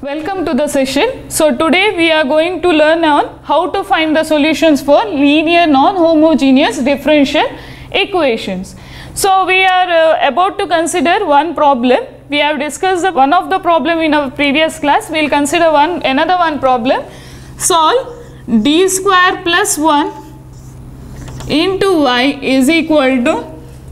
Welcome to the session. So today we are going to learn on how to find the solutions for linear non-homogeneous differential equations. So we are about to consider one problem. We have discussed one of the problem in our previous class. We will consider another one problem. Solve d square plus 1 into y is equal to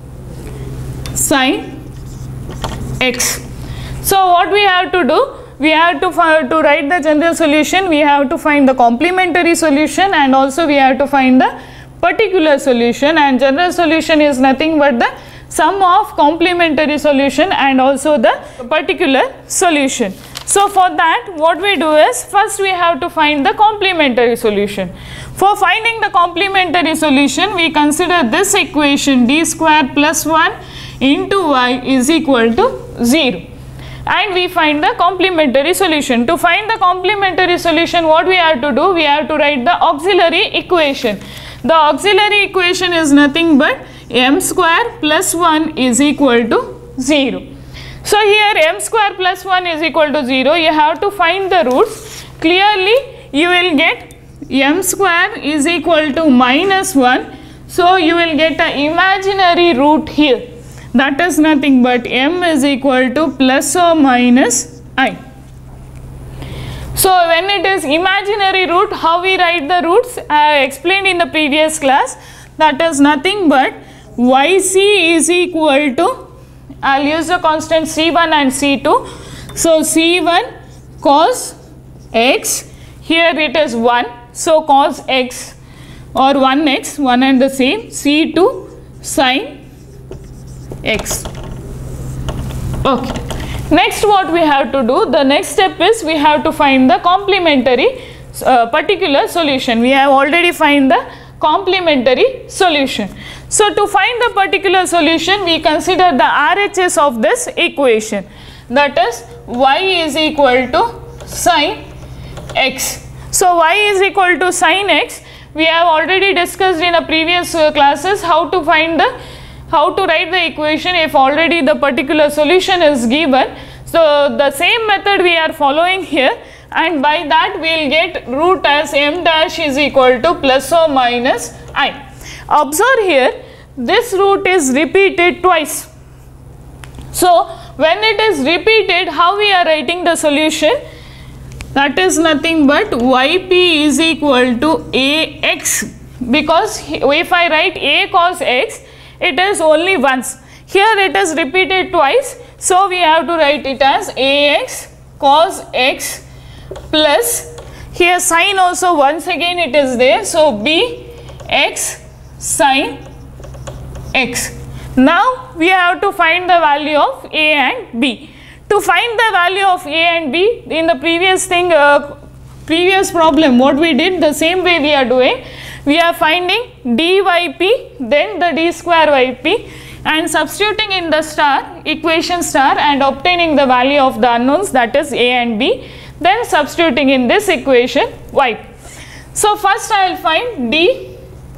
sin x. So what we have to do? We have to write the general solution, we have to find the complementary solution, and also we have to find the particular solution, and general solution is nothing but the sum of complementary solution and also the particular solution. So for that what we do is, first we have to find the complementary solution. For finding the complementary solution, we consider this equation d square plus 1 into y is equal to 0. And we find the complementary solution. To find the complementary solution, what we have to do? We have to write the auxiliary equation. The auxiliary equation is nothing but m square plus 1 is equal to 0. So here m square plus 1 is equal to 0. You have to find the roots. Clearly you will get m square is equal to minus 1. So you will get an imaginary root here. That is nothing but m is equal to plus or minus I. So when it is imaginary root, how we write the roots? I explained in the previous class. That is nothing but yc is equal to, I will use the constant c1 and c2. So c1 cos x, here it is 1. So cos x or 1x, one and the same, c2 sin x. Okay. Next what we have to do, the next step is we have to find the complementary particular solution. We have already find the complementary solution. So to find the particular solution, we consider the RHS of this equation, that is y is equal to sin x. So y is equal to sin x. We have already discussed in the previous classes how to write the equation if already the particular solution is given. So the same method we are following here, and by that we will get root as m dash is equal to plus or minus I. Observe here, this root is repeated twice. So when it is repeated, how we are writing the solution? That is nothing but yp is equal to ax, because if I write a cos x, it is only once. Here it is repeated twice, so we have to write it as ax cos x plus, here sin also once again it is there, so bx sin x. Now we have to find the value of a and b. To find the value of a and b, in the previous problem what we did, the same way we are doing. We are finding dyp, then the d square yp, and substituting in the star, equation star, and obtaining the value of the unknowns, that is a and b, then substituting in this equation yp. So first I will find dyp.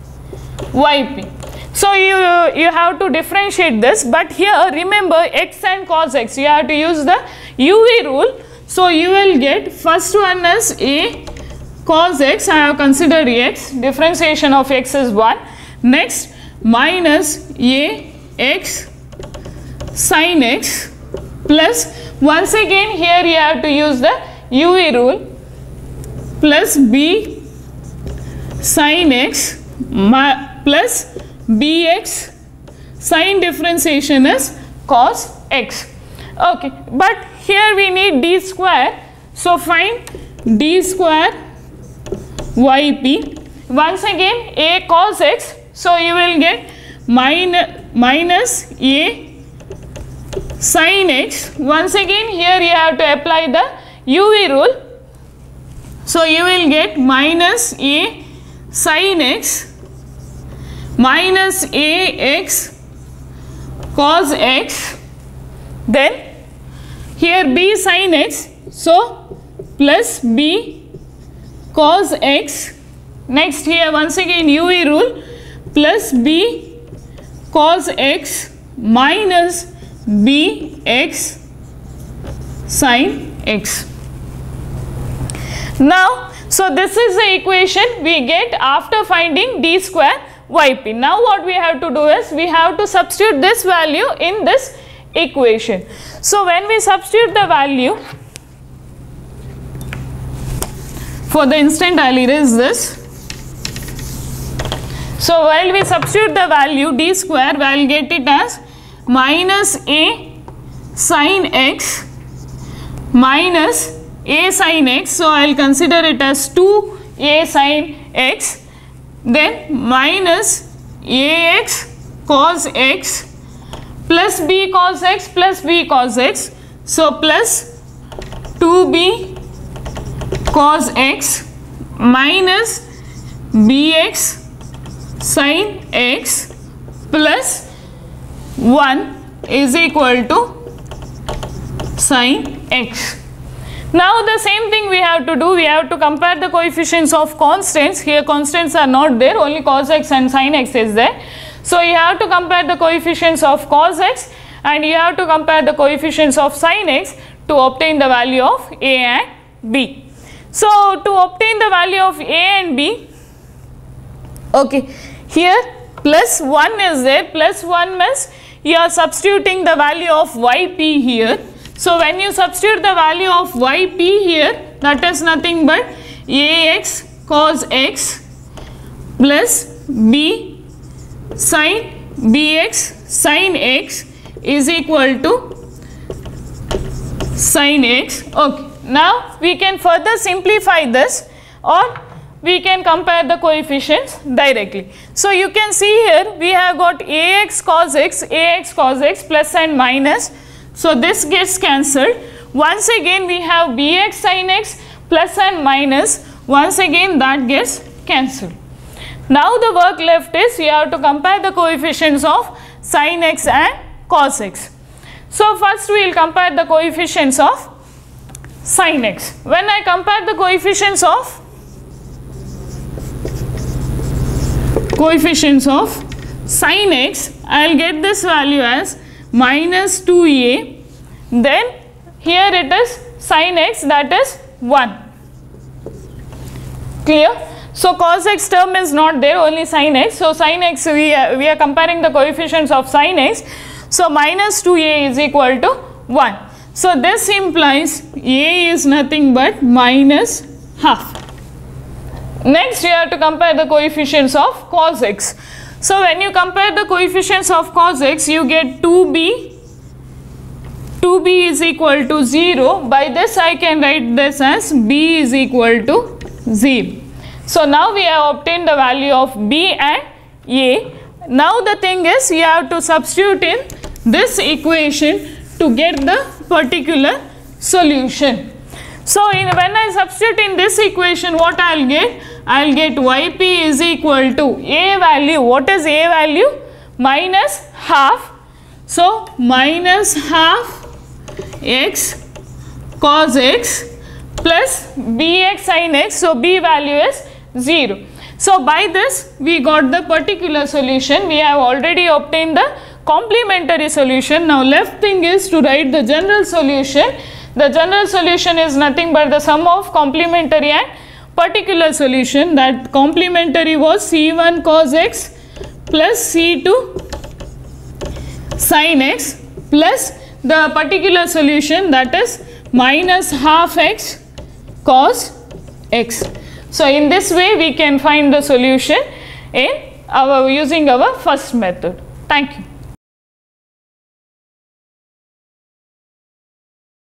So you have to differentiate this, but here remember x and cos x, you have to use the UV rule. So you will get, first one is a cos x, I have considered x, differentiation of x is 1. Next minus a x sin x plus, once again here you have to use the UV rule, plus b sin x plus bx sin differentiation is cos x. Okay, but here we need d square, so find d square yp, once again a cos x, so you will get minus a sin x, once again here you have to apply the UV rule, so you will get minus a sin x minus ax cos x, then here b sin x, so plus b cos x, next here once again UV rule, plus b cos x minus bx sin x. Now, so this is the equation we get after finding d square yp. Now what we have to do is we have to substitute this value in this equation. So when we substitute the value, for the instant I'll erase this. So while we substitute the value d square, I'll get it as minus a sin x minus a sin x. So I'll consider it as 2a sin x, then minus ax cos x plus b cos x plus b cos x. So plus 2b cos x minus bx sin x plus 1 is equal to sin x. Now the same thing we have to do, we have to compare the coefficients of constants. Here constants are not there, only cos x and sin x is there. So you have to compare the coefficients of cos x and you have to compare the coefficients of sin x to obtain the value of a and b. So to obtain the value of a and b, okay, here plus 1 is there, plus 1 means you are substituting the value of yp here. So when you substitute the value of yp here, that is nothing but ax cos x plus b sin bx sin x is equal to sin x. Okay. Now we can further simplify this, or we can compare the coefficients directly. So you can see here we have got ax cos x plus and minus. So this gets cancelled. Once again we have bx sin x plus and minus. Once again that gets cancelled. Now the work left is you have to compare the coefficients of sin x and cos x. So first we will compare the coefficients of sin x. When I compare the coefficients of sin x, I will get this value as minus 2a, then here it is sin x, that is 1. Clear? So cos x term is not there, only sin x. So sin x we are comparing the coefficients of sin x. So minus 2a is equal to 1. So this implies a is nothing but minus half. Next you have to compare the coefficients of cos x. So when you compare the coefficients of cos x, you get 2b is equal to 0. By this I can write this as b is equal to 0. So now we have obtained the value of b and a. Now the thing is you have to substitute in this equation to get the particular solution. So when I substitute in this equation, what I will get? I will get yp is equal to a value. What is a value? Minus half. So minus half x cos x plus bx sin x. So b value is 0. So by this we got the particular solution. We have already obtained the complementary solution. Now left thing is to write the general solution. The general solution is nothing but the sum of complementary and particular solution. That complementary was c1 cos x plus c2 sin x plus the particular solution, that is minus half x cos x. So in this way we can find the solution in using our first method. Thank you.